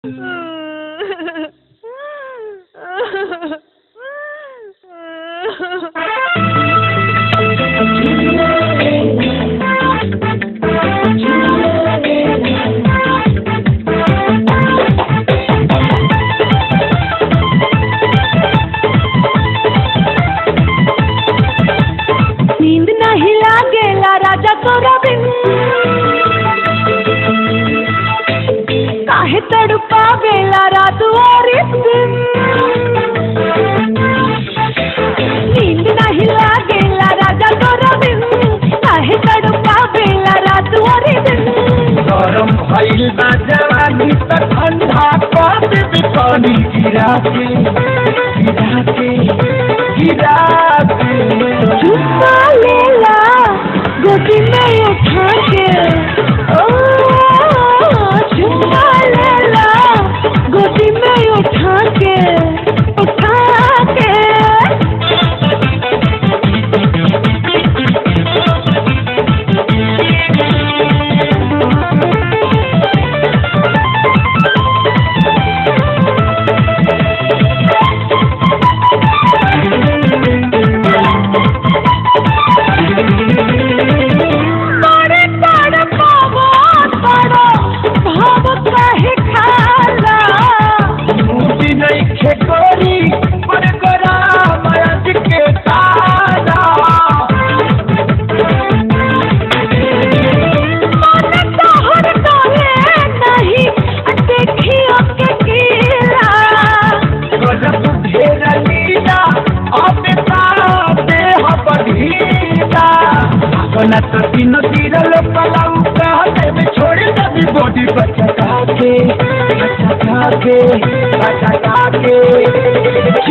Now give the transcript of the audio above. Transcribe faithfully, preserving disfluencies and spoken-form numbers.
नींद नहीं लागेला राजा तोरा बिन, काहे तड़पावेला रात और दिन। नींद नहीं लागेला राजा तोरा बिन, काहे तड़पावेला रात और दिन। गरम भइल बा जवानी त ठंडा कर देबे पानी गिरा के गिरा के गिरा के। चुम्मा लेला गोदी में उठा के, ओ चुम्मा लेला गोदी में उठा के उठा के। ना तो तीनों तीरल पलाऊ कहते में छोड़ दबी बॉडी बचा के बचा के बचा के।